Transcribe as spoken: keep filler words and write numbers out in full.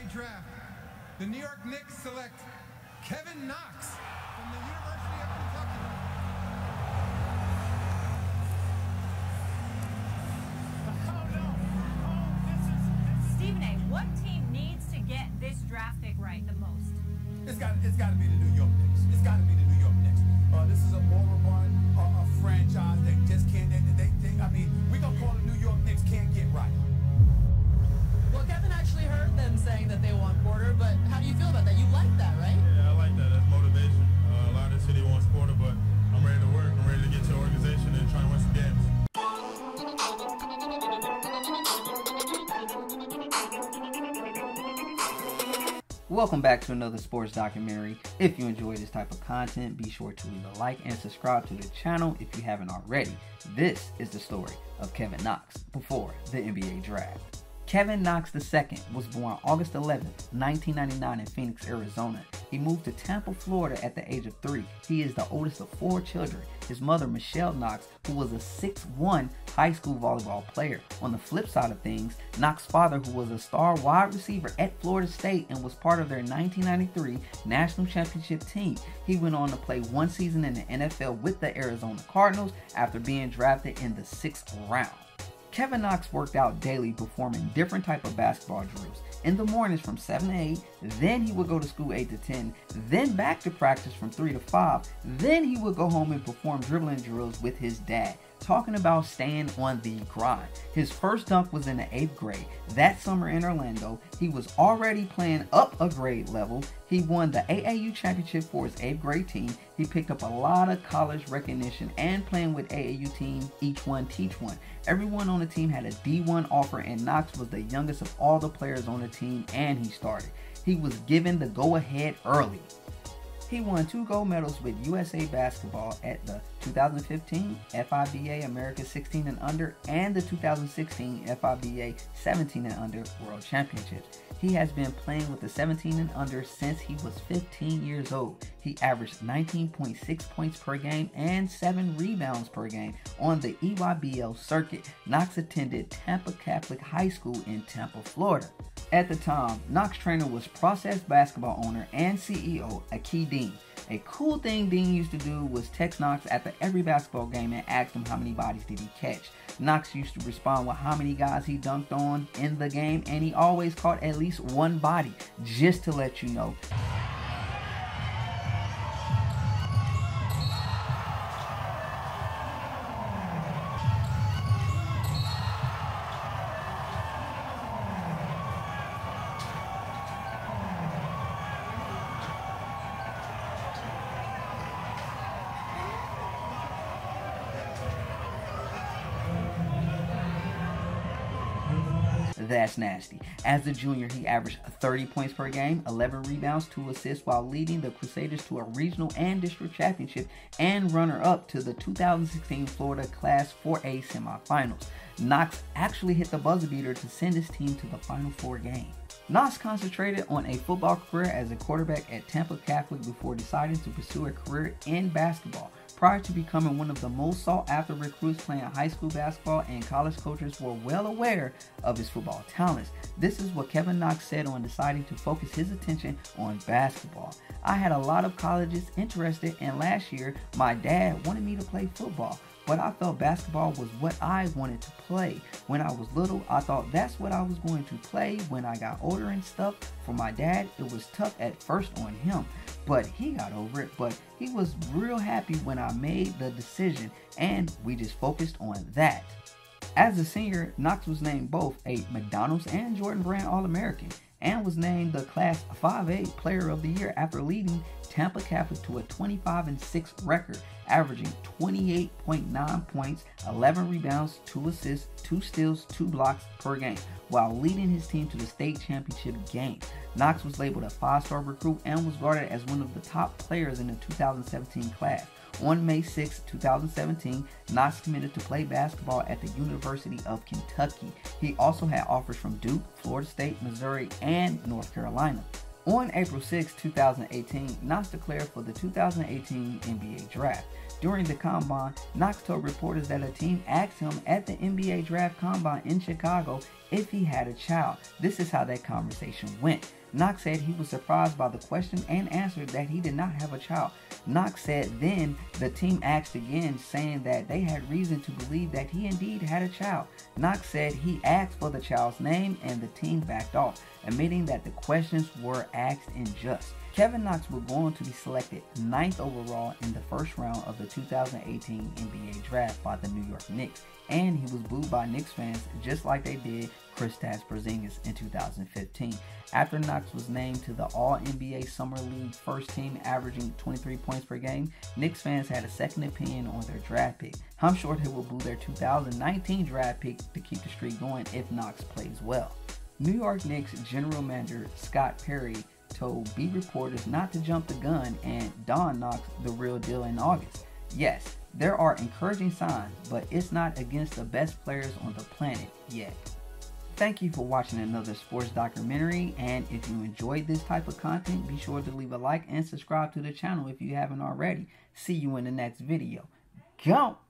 draft, the New York Knicks select Kevin Knox from the University of Kentucky. Oh no! Oh, this is, this is... Stephen A., what team needs to get this draft pick right the most? It's got, it's got to be the New York Knicks. It's got to be the New York Knicks. Uh, this is a moribund uh, a franchise that just can't. They, they, they, I mean, we gonna call the New York Knicks can't get right. Well, Kevin actually heard them saying that they want Porter, but how do you feel about that? You like that, right? Yeah, I like that. That's motivation. Uh, a lot of the city wants Porter, but I'm ready to work. I'm ready to get to the organization and try and win some games. Welcome back to another sports documentary. If you enjoy this type of content, be sure to leave a like and subscribe to the channel if you haven't already. This is the story of Kevin Knox before the N B A draft. Kevin Knox the second was born August eleventh, nineteen ninety-nine in Phoenix, Arizona. He moved to Tampa, Florida at the age of three. He is the oldest of four children. His mother, Michelle Knox, who was a six one high school volleyball player. On the flip side of things, Knox's father, who was a star wide receiver at Florida State and was part of their nineteen ninety-three national championship team. He went on to play one season in the N F L with the Arizona Cardinals after being drafted in the sixth round. Kevin Knox worked out daily, performing different type of basketball drills. In the mornings from seven to eight, then he would go to school eight to ten, then back to practice from three to five, then he would go home and perform dribbling drills with his dad. Talking about staying on the grind. His first dunk was in the eighth grade. That summer in Orlando, he was already playing up a grade level. He won the A A U championship for his eighth grade team. He picked up a lot of college recognition and playing with A A U team, each one teach one. Everyone on the team had a D one offer and Knox was the youngest of all the players on the team and he started. He was given the go-ahead early. He won two gold medals with U S A Basketball at the two thousand fifteen F I B A America sixteen and under and the two thousand sixteen F I B A seventeen and under World Championships. He has been playing with the seventeen and under since he was fifteen years old. He averaged nineteen point six points per game and seven rebounds per game on the E Y B L circuit. Knox attended Tampa Catholic High School in Tampa, Florida. At the time, Knox trainer was Process basketball owner and C E O Aki Dean. A cool thing Dean used to do was text Knox after every basketball game and ask him how many bodies did he catch. Knox used to respond with how many guys he dunked on in the game, and he always caught at least one body, just to let you know. That's nasty. As a junior, he averaged thirty points per game, eleven rebounds, two assists, while leading the Crusaders to a regional and district championship and runner-up to the two thousand sixteen Florida Class four A semifinals. Knox actually hit the buzzer beater to send his team to the Final Four game. Knox concentrated on a football career as a quarterback at Tampa Catholic before deciding to pursue a career in basketball. Prior to becoming one of the most sought-after recruits playing high school basketball, and college coaches were well aware of his football talents. This is what Kevin Knox said on deciding to focus his attention on basketball. I had a lot of colleges interested, and last year my dad wanted me to play football, but I felt basketball was what I wanted to play. When I was little, I thought that's what I was going to play. When I got older and stuff, for my dad, it was tough at first on him, but he got over it. But he was real happy when I made the decision, and we just focused on that. As a senior, Knox was named both a McDonald's and Jordan Brand All-American, and was named the Class five A Player of the Year after leading Tampa Catholic to a twenty-five and six record, averaging twenty-eight point nine points, eleven rebounds, two assists, two steals, two blocks per game, while leading his team to the state championship game. Knox was labeled a five-star recruit and was regarded as one of the top players in the two thousand seventeen class. On May sixth, two thousand seventeen, Knox committed to play basketball at the University of Kentucky. He also had offers from Duke, Florida State, Missouri, and North Carolina. On April sixth, two thousand eighteen, Knox declared for the two thousand eighteen N B A Draft. During the Combine, Knox told reporters that a team asked him at the N B A Draft Combine in Chicago if he had a child. This is how that conversation went. Knox said he was surprised by the question and answered that he did not have a child. Knox said then the team asked again, saying that they had reason to believe that he indeed had a child. Knox said he asked for the child's name and the team backed off, admitting that the questions were asked in jest. Kevin Knox will go on to be selected ninth overall in the first round of the two thousand eighteen N B A draft by the New York Knicks, and he was booed by Knicks fans just like they did Kristaps Porzingis in two thousand fifteen. After Knox was named to the All N B A Summer League first team, averaging twenty-three points per game, Knicks fans had a second opinion on their draft pick. I'm sure they will boo their two thousand nineteen draft pick to keep the streak going if Knox plays well. New York Knicks general manager Scott Perry told beat reporters not to jump the gun and don Knox the real deal in August. Yes, there are encouraging signs, but it's not against the best players on the planet yet. Thank you for watching another sports documentary, and if you enjoyed this type of content, be sure to leave a like and subscribe to the channel if you haven't already. See you in the next video. Go!